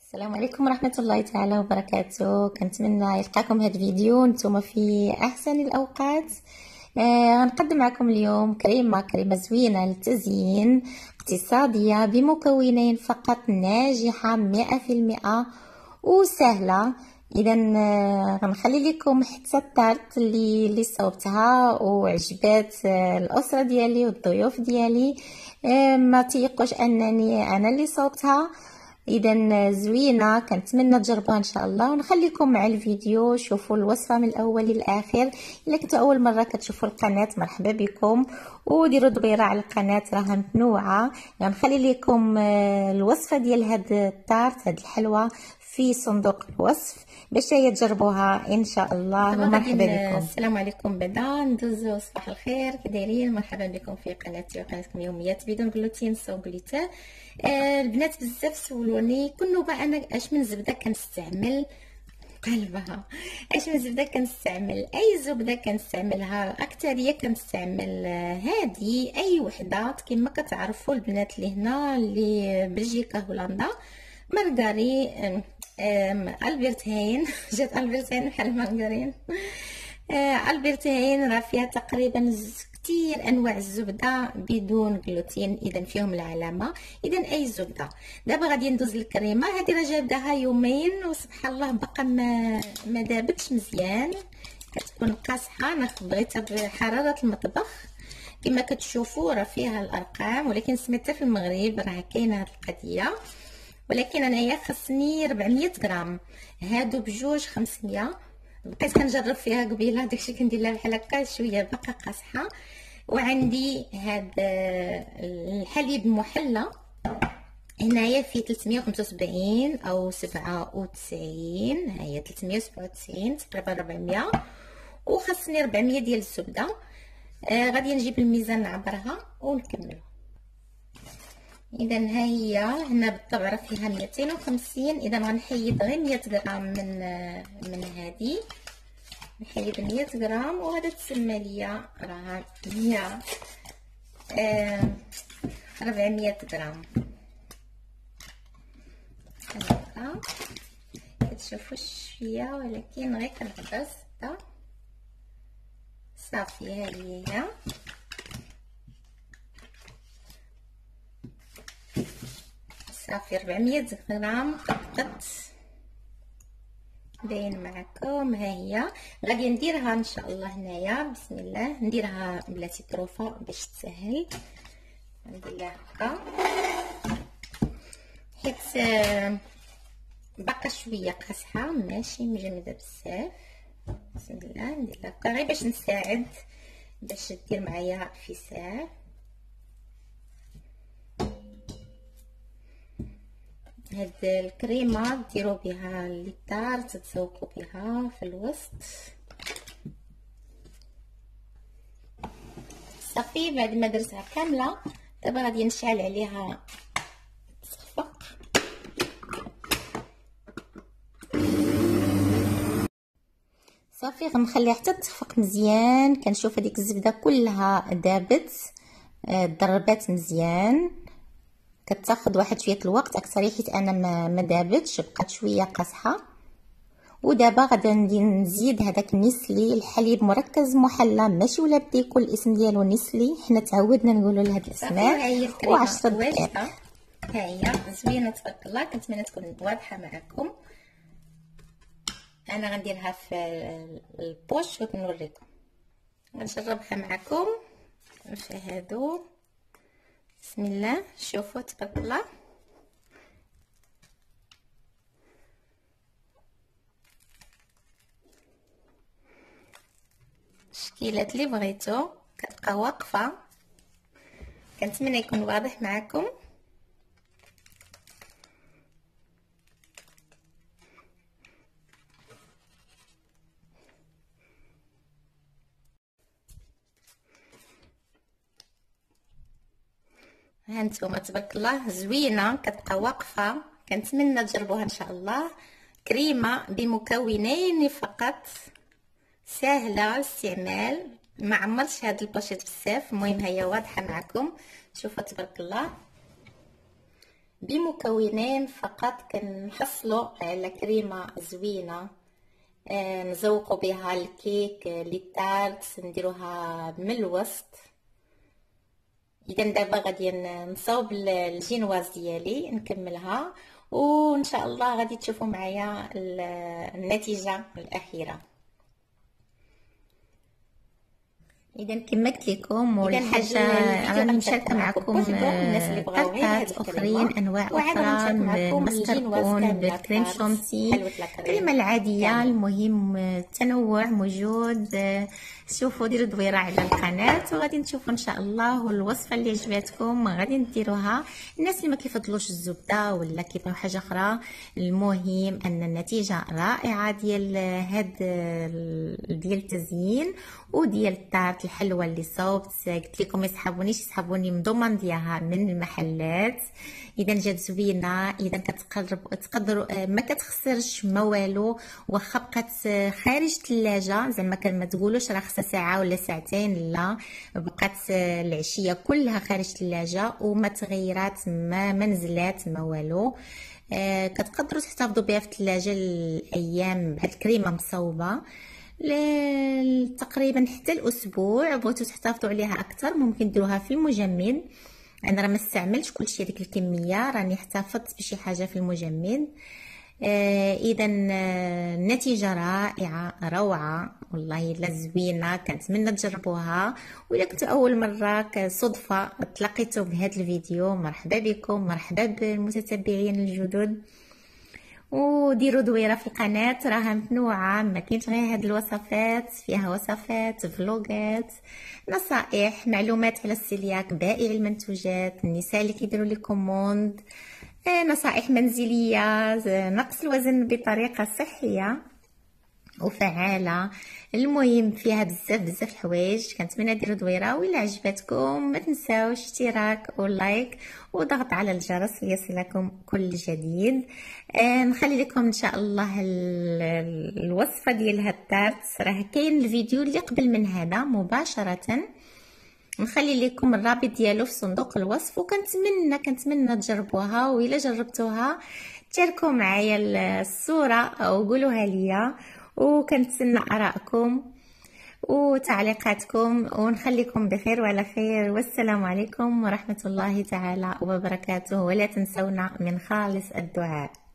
السلام عليكم ورحمة الله تعالى وبركاته. كنتمنى يلقاكم هذا الفيديو نتوما في احسن الاوقات. غنقدم معكم اليوم كريمة زوينة للتزيين، اقتصادية بمكونين فقط، ناجحة 100% وسهلة. اذا غنخلي لكم حتى الطارت اللي صوبتها وعجبات الاسره ديالي والضيوف ديالي. ما تيقوش انني انا اللي صوبتها. اذا زوينه، كنتمنى تجربوها ان شاء الله، ونخليكم مع الفيديو. شوفوا الوصفه من الاول للاخر. الا كنتوا اول مره كتشوفوا القناه، مرحبا بكم، وديروا دبيره على القناه، راها متنوعه. غنخلي لكم الوصفه ديال هاد الطارت، هاد الحلوه، في صندوق الوصف باش هي تجربوها ان شاء الله. ومرحبا بكم. السلام عليكم. بعدا ندوزو صباح الخير، كي دايرين؟ مرحبا بكم في قناتي وقناتكم يوميات بدون جلوتين سو جلوتين. البنات بزاف سولوني كنوا بقى انا اش من زبده كنستعمل قلبها، اش من زبده كنستعمل، اي زبده كنستعملها. الاكثريه كنستعمل هذه، اي وحده كما كتعرفوا البنات اللي هنا اللي بلجيكا هولندا، مارغاري، البرت هاين جات البرت هاين بحال مارغارين. البرت هاين راه فيها تقريبا كثير انواع الزبده بدون جلوتين، اذا فيهم العلامه. اذا اي زبده. دابا غادي ندوز للكريمه. هذه راه جابداها يومين وسبحان الله باقا ما دابتش مزيان، كتكون قاصحه. انا بغيتها بحراره المطبخ كما كتشوفوا، راه فيها الارقام، ولكن سميتها في المغرب راه كاينه هذه القضيه. ولكن انايا خصني 400 غرام، هادو بجوج 500. بقيت كنجرب فيها قبيله، داكشي كندير لها بحال هكا شويه باقا قاصحه. وعندي هاد الحليب محلى هنايا فيه 375 او 97، هي 397 تقريبا 400. وخصني 400 ديال الزبده. غادي نجيب الميزان نعبرها ونكمل. اذا ها هي هنا بالطبع راه فيها 250. اذا غنحيد غير 100 غرام من هذه، نحيد 100 غرام، وهذا تسمى ليا راه 400 غرام. هكا كتشوفوا شويه، ولكن غير كنهضر سته صافي. هذه هي صافي 400 غرام قد باين معكم. ها هي غادي نديرها ان شاء الله هنايا. بسم الله. نديرها بلاتي طروفه باش تسهل. ندير لها هكا حيت باقا شويه قاصحه، ماشي مجمده بزاف. بسم الله. ندير لها هكا غير باش نساعد باش دير معايا فساء. هاد الكريمه ديروا بها الليطار، تتذوقوا بها في الوسط. صافي بعد ما درتها كامله، دابا غادي نشعل عليها تصفق. صافي غنخليها حتى تخفق مزيان. كنشوف هذيك الزبده كلها دابت، ضربات مزيان. كتاخذ واحد شويه الوقت اكثر حيت انا ما دابتش، بقات شويه قاصحه. ودابا غادي نزيد هذاك النسلي، الحليب مركز محلى، ماشي ولا بدا يكون الاسم ديالو نسلي، حنا تعودنا نقولوا لهاد الاسماء. و10 دقائق. ها هي زوينه تبارك الله. كنتمنى تكون واضحه معكم. انا غنديرها في البوش ونوريكم، غنجربها معكم في هادو. بسم الله. شوفوا تبارك الله. الشكيلات اللي بغيتو كتبقى واقفه. كنتمنى يكون واضح معكم. ها نتوما تبارك الله زوينه كتبقى واقفه. كنتمنى تجربوها ان شاء الله. كريمه بمكونين فقط، سهله الاستعمال، ما عمرتش هاد البوشيط بزاف. المهم هي واضحه معكم. شوفوا تبارك الله. بمكونين فقط كنحصلوا على كريمه زوينه نزوقوا بها الكيك لي تارت، نديروها من الوسط. اذا دابا غادي نصاوب الجينواز ديالي نكملها، وان شاء الله غادي تشوفوا معايا النتيجه الاخيره. اذا كما قلت لكم والحاجه راني مشاركه معكم طرقات اخرين، انواع اخرى بالمسكربون، بالكريم شونتي، الكريمه العاديه. المهم التنوع موجود. شوفوا ديروا دويره على القناه وغادي نشوفوا ان شاء الله. والوصفه اللي عجبتكم غادي نديروها. الناس اللي ما كيفضلوش الزبده ولا كيبغيو حاجه اخرى، المهم ان النتيجه رائعه ديال التزيين وديال التارت الحلوه اللي صوبت. قلت لكم يسحبونيش، يسحبوني من ضمن ديالها من المحلات. اذا جات زوينه، اذا تقدروا ما كتخسرش ما والو، واخا بقات خارج الثلاجه زعما ما تقولوش راه خصها ساعه ولا ساعتين، لا بقات العشيه كلها خارج الثلاجه وما تغيرات ما نزلات ما والو. كتقدروا تحتفظوا بها في الثلاجه الايام بهاد الكريمه مصوبه تقريبا حتى الاسبوع. بغيتو تحتفظوا عليها اكثر ممكن ديروها في المجمد. انا راه ما استعملتش كلشي هذيك الكميه، راني احتفظت بشي حاجه في المجمد. اذا النتيجه رائعه روعه والله، لا زوينه. كنتمنى تجربوها. واذا كنتوا اول مره صدفه تلاقيتوا بهذا الفيديو، مرحبا بكم، مرحبا بالمتتبعين الجدد. وديروا دويره في القناه، راها متنوعه، ما كاينش غير هاد الوصفات، فيها وصفات، فلوقات، نصائح، معلومات على السيلياك، بائع المنتوجات، النساء اللي كيديروا لي كوموند، نصائح منزليه، نقص الوزن بطريقه صحيه وفعاله. المهم فيها بزاف الحوايج. كنتمنى ديروا دويره، وإلا عجبتكم ما تنساوش اشتراك ولايك وضغط على الجرس ليصلكم كل جديد. نخلي لكم ان شاء الله الوصفه ديال هاد التارت، راه كاين الفيديو اللي قبل من هذا مباشره، نخلي لكم الرابط ديالو في صندوق الوصف. وكنتمنى تجربوها، وإلا جربتوها تشاركوا معايا الصوره او قولوها ليا، وكنتسنى آرائكم وتعليقاتكم، ونخليكم بخير وعلى خير. والسلام عليكم ورحمة الله تعالى وبركاته. ولا تنسونا من خالص الدعاء.